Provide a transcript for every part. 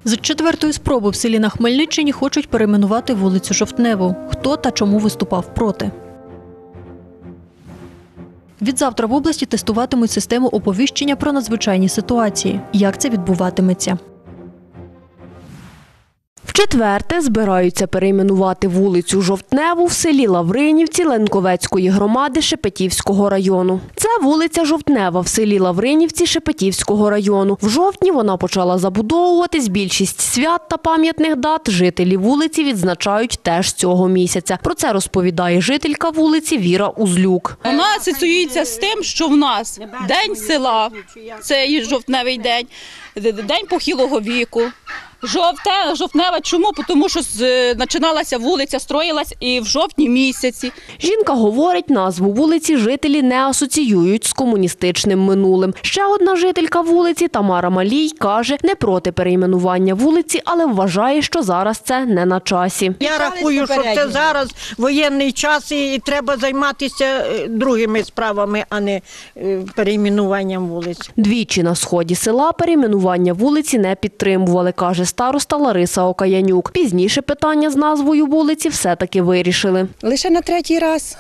З четвертої спроби в селі на Хмельниччині хочуть перейменувати вулицю Жовтневу. Хто та чому виступав проти? Відзавтра в області тестуватимуть систему оповіщення про надзвичайні ситуації. Як це відбуватиметься? Вчетверте збираються перейменувати вулицю Жовтневу в селі Лавринівці Ленковецької громади Шепетівського району. Це вулиця Жовтнева в селі Лавринівці Шепетівського району. В жовтні вона почала забудовуватись. Більшість свят та пам'ятних дат жителі вулиці відзначають теж цього місяця. Про це розповідає жителька вулиці Віра Узлюк. Вона асоціюється з тим, що в нас День села, це і жовтневий день, День похилого віку. Жовтнева чому? Тому що починалася вулиця, строїлась і в жовтні місяці. Жінка говорить, назву вулиці жителі не асоціюють з комуністичним минулим. Ще одна жителька вулиці, Тамара Малій, каже, не проти перейменування вулиці, але вважає, що зараз це не на часі. Я рахую, що це зараз воєнний час і треба займатися другими справами, а не перейменуванням вулиць. Двічі на сході села перейменування вулиці не підтримували, каже староста Лариса Окаянюк. Пізніше питання з назвою вулиці все-таки вирішили. Лише на третій раз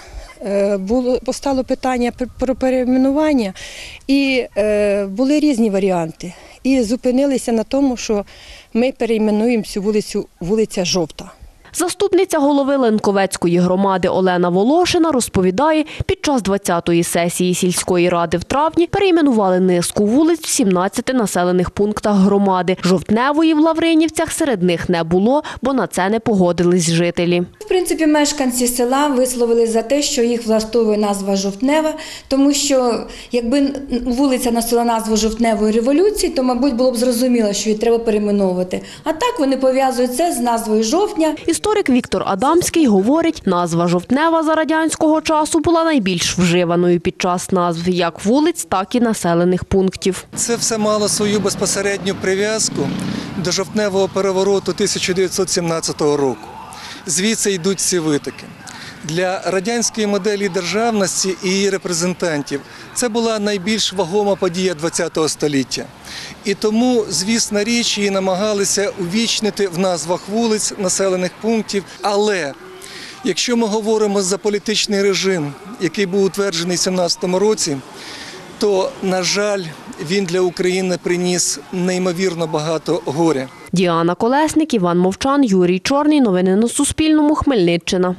постало питання про перейменування і були різні варіанти. І зупинилися на тому, що ми перейменуємо цю вулицю вулиця Жовта. Заступниця голови Ленковецької громади Олена Волошина розповідає, під час 20-ї сесії сільської ради в травні перейменували низку вулиць в 17 населених пунктах громади. Жовтневої в Лавринівцях серед них не було, бо на це не погодились жителі. В принципі, мешканці села висловили за те, що їх влаштовує назва Жовтнева, тому що якби вулиця носила назву Жовтневої революції, то, мабуть, було б зрозуміло, що її треба перейменовувати. А так вони пов'язують це з назвою жовтня. Історик Віктор Адамський говорить, назва Жовтнева за радянського часу була найбільш вживаною під час назв як вулиць, так і населених пунктів. Це все мало свою безпосередню прив'язку до жовтневого перевороту 1917 року. Звідси йдуть ці витоки. Для радянської моделі державності і її репрезентантів це була найбільш вагома подія ХХ століття. І тому, звісна річ, її намагалися увічнити в назвах вулиць, населених пунктів. Але якщо ми говоримо за політичний режим, який був утверджений в 1917 році, то, на жаль, він для України приніс неймовірно багато горя. Діана Колесник, Іван Мовчан, Юрій Чорний. Новини на Суспільному. Хмельниччина.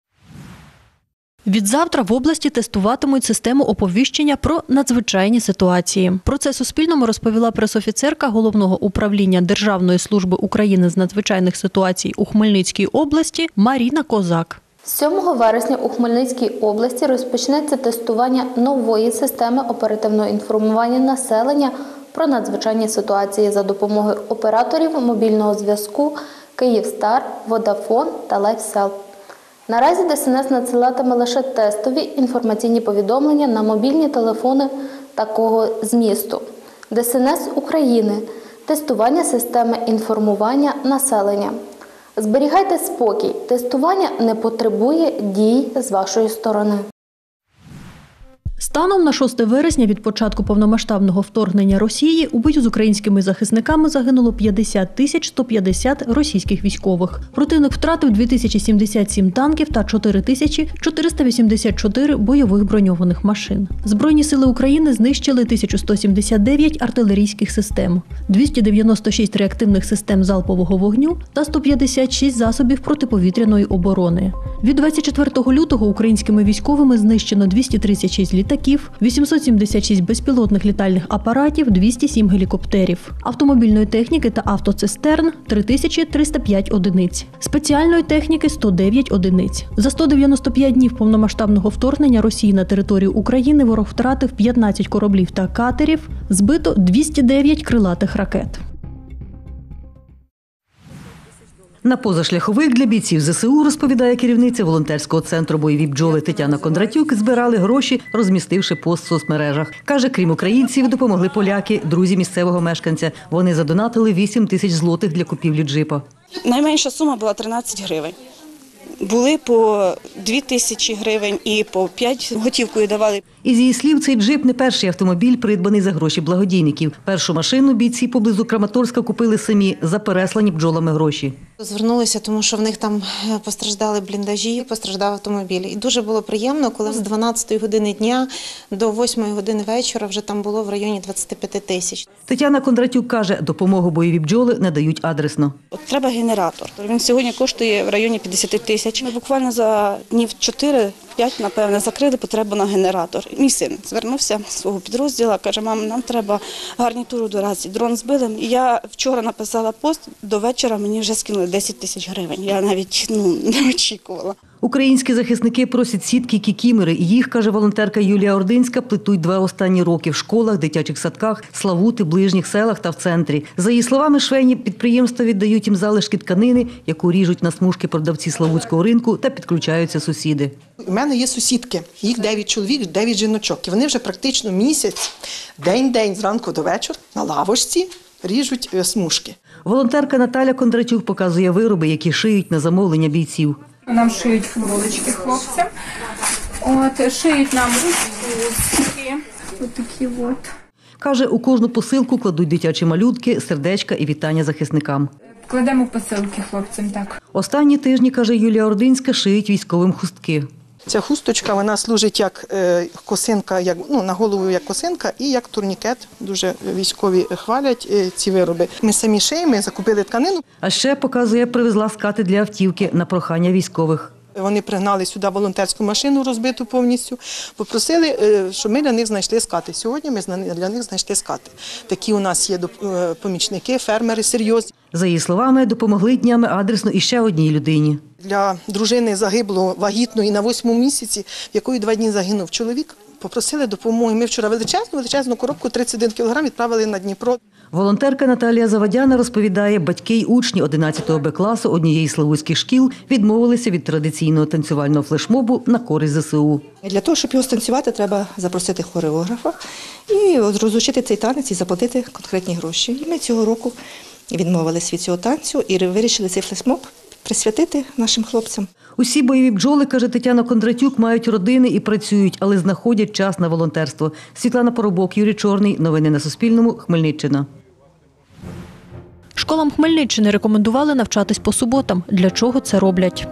Відзавтра в області тестуватимуть систему оповіщення про надзвичайні ситуації. Про це Суспільному розповіла пресофіцерка Головного управління Державної служби України з надзвичайних ситуацій у Хмельницькій області Маріна Козак. З 7 вересня у Хмельницькій області розпочнеться тестування нової системи оперативного інформування населення про надзвичайні ситуації за допомогою операторів мобільного зв'язку «Київстар», «Водафон» та «Лайфсел». Наразі ДСНС надсилатиме лише тестові інформаційні повідомлення на мобільні телефони такого змісту. ДСНС України – тестування системи інформування населення. Зберігайте спокій, тестування не потребує дій з вашої сторони. Станом на 6 вересня від початку повномасштабного вторгнення Росії у бою з українськими захисниками загинуло 50 150 російських військових. Противник втратив 2077 танків та 4484 бойових броньованих машин. Збройні сили України знищили 1179 артилерійських систем, 296 реактивних систем залпового вогню та 156 засобів протиповітряної оборони. Від 24 лютого українськими військовими знищено 236 літаків, 876 безпілотних літальних апаратів, 207 гелікоптерів, автомобільної техніки та автоцистерн – 3305 одиниць, спеціальної техніки – 109 одиниць. За 195 днів повномасштабного вторгнення Росії на територію України ворог втратив 15 кораблів та катерів, збито 209 крилатих ракет. На позашляховик для бійців ЗСУ, розповідає керівниця волонтерського центру «Бойові бджоли» Тетяна Кондратюк, збирали гроші, розмістивши пост в соцмережах. Каже, крім українців, допомогли поляки, друзі місцевого мешканця. Вони задонатили 8 тисяч злотих для купівлі джипа. Найменша сума була 13 гривень. були по 2000 гривень і по 5 готівкою давали. Із її слів, цей джип не перший автомобіль, придбаний за гроші благодійників. Першу машину бійці поблизу Краматорська купили самі за переслані бджолами гроші. Звернулися, тому що в них там постраждали бліндажі, постраждав автомобіль. І дуже було приємно, коли з 12 години дня до 8 години вечора вже там було в районі 25 тисяч. Тетяна Кондратюк каже, допомогу бойові бджоли надають адресно. От треба генератор. Він сьогодні коштує в районі 50 тисяч. Ми буквально за днів 4-5, напевне, закрили потребу на генератор. Мій син звернувся з свого підрозділу, каже, мам, нам треба гарнітуру до рації. Дрон збили. І я вчора написала пост, до вечора мені вже скинули 10 тисяч гривень. Я навіть не очікувала. Українські захисники просять сітки кікімери. Їх, каже волонтерка Юлія Ординська, плетуть 2 останні роки в школах, дитячих садках, Славути, ближніх селах та в центрі. За її словами, швейні підприємства віддають їм залишки тканини, яку ріжуть на смужки продавці Славутського ринку, та підключаються сусіди. У мене є сусідки, їх 9 чоловік, 9 жіночок. І вони вже практично місяць, день-день, зранку до вечора, на лавочці ріжуть смужки. Волонтерка Наталя Кондратюк показує вироби, які шиють на замовлення бійців. Нам шиють футболочки хлопцям, шиють нам ручки, отакі от. Каже, у кожну посилку кладуть дитячі малютки, сердечка і вітання захисникам. Кладемо посилки хлопцям, так. Останні тижні, каже Юлія Ординська, шиють військовим хустки. Ця хусточка, вона служить як косинка, на голову як косинка і як турнікет. Дуже військові хвалять ці вироби. Ми самі шиємо, ми закупили тканину. А ще, показує, привезла скати для автівки на прохання військових. Вони пригнали сюди волонтерську машину, розбиту повністю, попросили, щоб ми для них знайшли скати. Сьогодні ми для них знайшли скати. Такі у нас є помічники, фермери серйозні. За її словами, допомогли днями адресно іще одній людині. Для дружини загиблого вагітної на 8-му місяці, в якої 2 дні загинув чоловік, попросили допомоги. Ми вчора величезну коробку 31 кг відправили на Дніпро. Волонтерка Наталія Завадяна розповідає, батьки й учні 11 Б-класу однієї з славутських шкіл відмовилися від традиційного танцювального флешмобу на користь ЗСУ. Для того, щоб його станцювати, треба запросити хореографа і розучити цей танець і заплатити конкретні гроші. І ми цього року відмовилися від цього танцю і вирішили цей флешмоб присвятити нашим хлопцям. Усі бойові бджоли, каже Тетяна Кондратюк, мають родини і працюють, але знаходять час на волонтерство. Світлана Поробок, Юрій Чорний. Новини на Суспільному. Хмельниччина. Школам Хмельниччини рекомендували навчатись по суботам. Для чого це роблять?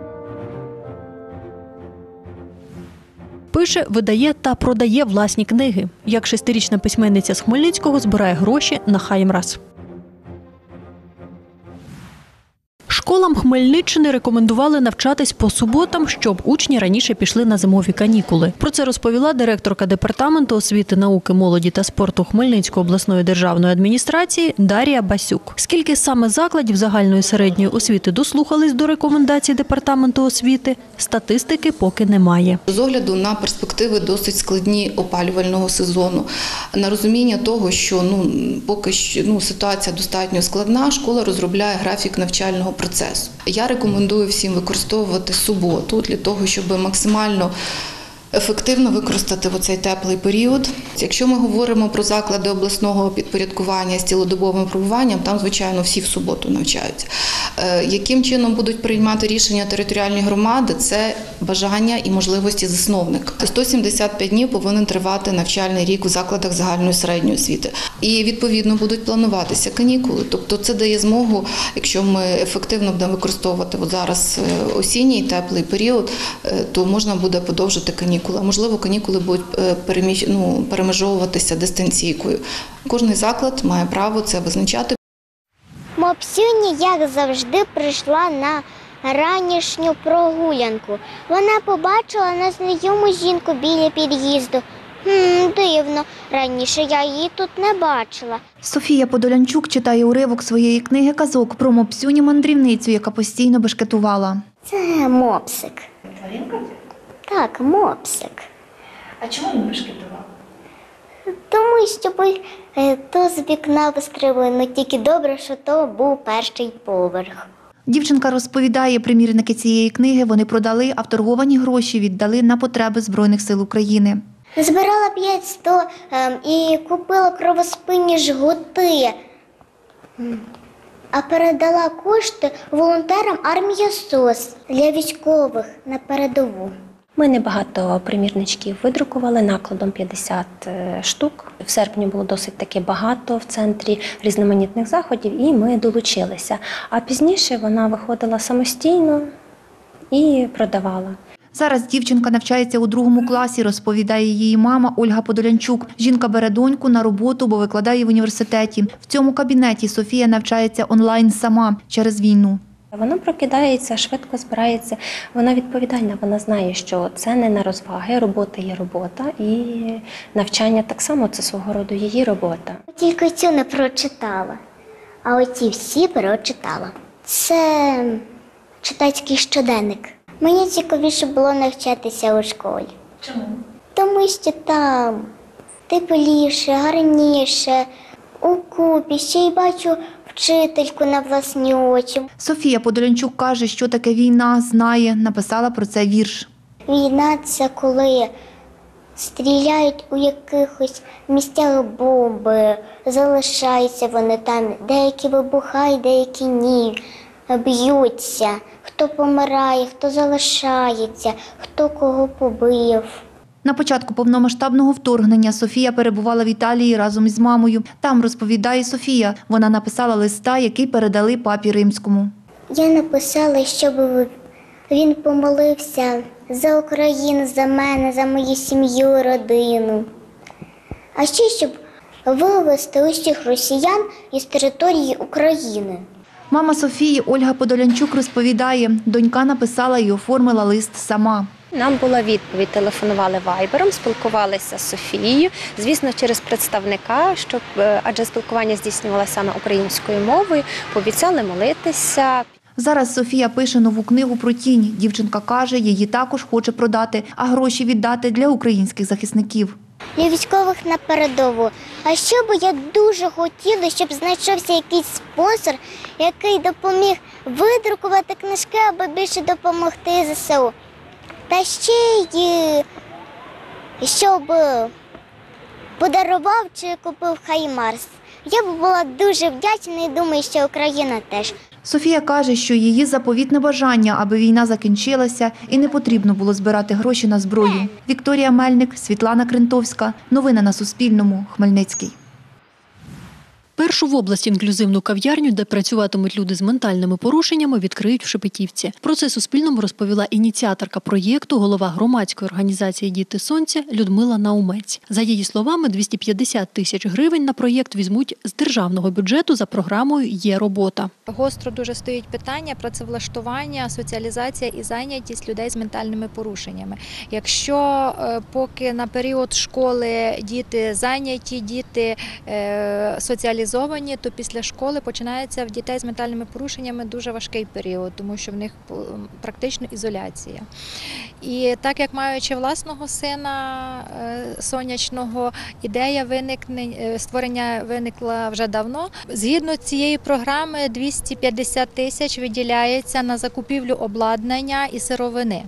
Пише, видає та продає власні книги. Як 6-річна письменниця з Хмельницького збирає гроші на Хаймраз. Школам Хмельниччини рекомендували навчатись по суботам, щоб учні раніше пішли на зимові канікули. Про це розповіла директорка Департаменту освіти, науки, молоді та спорту Хмельницької обласної державної адміністрації Дар'я Басюк. Скільки саме закладів загальної середньої освіти дослухались до рекомендацій Департаменту освіти, статистики поки немає. З огляду на перспективи досить складні опалювального сезону, на розуміння того, що поки що ситуація достатньо складна, школа розробляє графік навчального процесу. Я рекомендую всім використовувати суботу для того, щоб максимально ефективно використати цей теплий період. Якщо ми говоримо про заклади обласного підпорядкування з цілодобовим пробуванням, там, звичайно, всі в суботу навчаються. Яким чином будуть приймати рішення територіальні громади – це бажання і можливості засновника. 175 днів повинен тривати навчальний рік у закладах загальної середньої освіти. І, відповідно, будуть плануватися канікули. Тобто це дає змогу, якщо ми ефективно будемо використовувати зараз осінній теплий період, то можна буде подовжити канікули. Можливо, канікули будуть перемежовуватися дистанційкою. Кожний заклад має право це визначати. Мопсюня, як завжди, прийшла на ранішню прогулянку. Вона побачила незнайому жінку біля під'їзду. Дивно, раніше я її тут не бачила. Софія Подолянчук читає уривок своєї книги казок про мопсюню-мандрівницю, яка постійно бешкетувала. Це мопсик. Тваринка? Так, мопсик. А чому він бешкетував? Тому що то з вікна вистрибли, тільки добре, що то був перший поверх. Дівчинка розповідає, примірники цієї книги вони продали, а вторговані гроші віддали на потреби Збройних сил України. Збирала 500 і купила кровоспинні жгути. А передала кошти волонтерам армія СОС для військових на передову. Ми небагато примірничків видрукували накладом 50 штук. В серпні було досить таки багато в центрі різноманітних заходів, і ми долучилися. А пізніше вона виходила самостійно і продавала. Зараз дівчинка навчається у 2 класі, розповідає її мама Ольга Подолянчук. Жінка бере доньку на роботу, бо викладає в університеті. В цьому кабінеті Софія навчається онлайн сама через війну. Вона прокидається, швидко збирається, вона відповідальна, вона знає, що це не на розваги, робота є робота, і навчання так само це свого роду її робота. Тільки цю не прочитала, а оці всі прочитала. Це читацький щоденник. Мені цікавіше було навчатися у школі. Чому? Тому що там тепліше, гарніше, укупі, ще й бачу вчительку на власні очі. Софія Подолянчук каже, що таке війна, знає, написала про це вірш. Війна – це коли стріляють у якихось місцях бомби, залишаються вони там, деякі вибухають, деякі ні, б'ються. Хто помирає, хто залишається, хто кого побив. На початку повномасштабного вторгнення Софія перебувала в Італії разом із мамою. Там, розповідає Софія, вона написала листа, який передали папі Римському. Я написала, щоб він помолився за Україну, за мене, за мою сім'ю, родину. А ще, щоб вивезти усіх росіян із території України. Мама Софії Ольга Подолянчук розповідає, донька написала і оформила лист сама. Нам була відповідь, телефонували вайбером, спілкувалися з Софією, звісно, через представника, адже спілкування здійснювалося саме українською мовою, пообіцяли молитися. Зараз Софія пише нову книгу про тінь. Дівчинка каже, її також хоче продати, а гроші віддати для українських захисників. Для військових на передову. А що би я дуже хотіла, щоб знайшовся якийсь спонсор, який допоміг видрукувати книжки, аби більше допомогти ЗСУ. Та ще й щоб подарував чи купив Хаймарс. Я б була дуже вдячна і думаю, що Україна теж. Софія каже, що її заповітне бажання, аби війна закінчилася і не потрібно було збирати гроші на зброю. Вікторія Мельник, Світлана Крентовська. Новини на Суспільному. Хмельницький. Першу в області інклюзивну кав'ярню, де працюватимуть люди з ментальними порушеннями, відкриють в Шепетівці. Про це Суспільному розповіла ініціаторка проєкту, голова громадської організації «Діти Сонця» Людмила Наумець. За її словами, 250 тисяч гривень на проєкт візьмуть з державного бюджету за програмою «Є робота». Гостро дуже стоїть питання працевлаштування, соціалізація і зайнятість людей з ментальними порушеннями. Якщо поки на період школи діти зайняті, діти соціалізовані, то після школи починається в дітей з ментальними порушеннями дуже важкий період, тому що в них практично ізоляція. І так як маючи власного сина сонячного, ідея створення виникла вже давно. Згідно цієї програми 250 тисяч виділяється на закупівлю обладнання і сировини.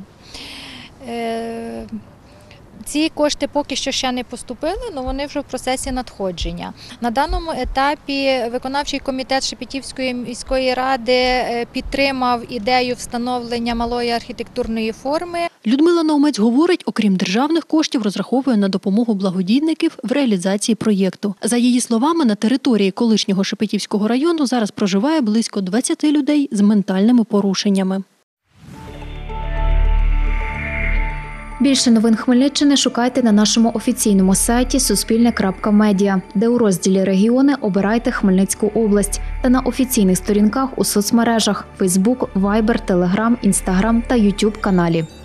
Ці кошти поки що ще не поступили, але вони вже в процесі надходження. На даному етапі виконавчий комітет Шепетівської міської ради підтримав ідею встановлення малої архітектурної форми. Людмила Наумець говорить, окрім державних коштів, розраховує на допомогу благодійників в реалізації проєкту. За її словами, на території колишнього Шепетівського району зараз проживає близько 20 людей з ментальними порушеннями. Більше новин Хмельниччини шукайте на нашому офіційному сайті suspilne.media, де у розділі «Регіони» обирайте Хмельницьку область та на офіційних сторінках у соцмережах – Facebook, Viber, Telegram, Instagram та YouTube каналі.